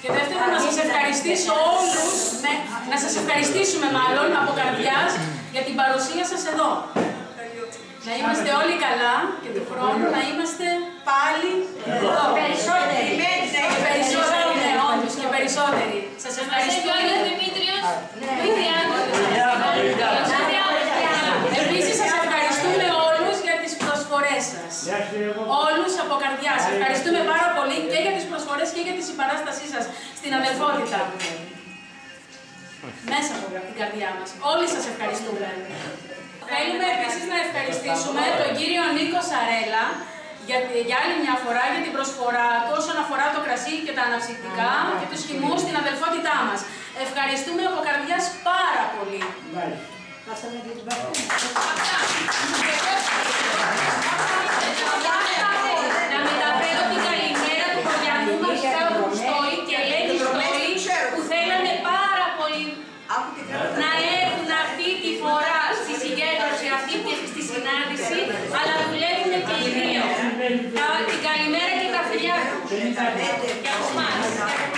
Και δεύτερον, να σας ευχαριστήσω όλους, να σας ευχαριστήσουμε μάλλον από καρδιάς για την παρουσία σας εδώ. Να είμαστε όλοι καλά και του χρόνου να είμαστε πάλι εδώ. Περισσότεροι. Περισσότεροι, ναι, όντως και περισσότεροι. Σας ευχαριστώ. Επίσης, σας ευχαριστούμε όλους για τις προσφορές σας. Όλους από καρδιάς. Ευχαριστούμε πάρα πολύ και για τις προσφορές και για τη συμπαράστασή σας στην αδελφότητα. Μέσα από την καρδιά μας. Όλοι σας ευχαριστούμε. Θέλουμε επίσης να ευχαριστήσουμε τον κύριο Νίκο Σαρέλα για άλλη μια φορά για την προσφορά του όσον αφορά το κρασί και τα αναψυκτικά και τους χυμούς στην αδελφότητά μας. Ευχαριστούμε από καρδιάς πάρα πολύ. Να μεταφέρω την καλημέρα του χωριανού μας Σταύρου Στόλη και Ελένη Στόλη που θέλανε πάρα πολύ να έρθουν αυτή τη φορά στη συγκέντρωση αυτή και στη συνάντηση, αλλά δουλεύουν και οι δύο. Την καλημέρα και τα φιλιά τους. Και από εμάς.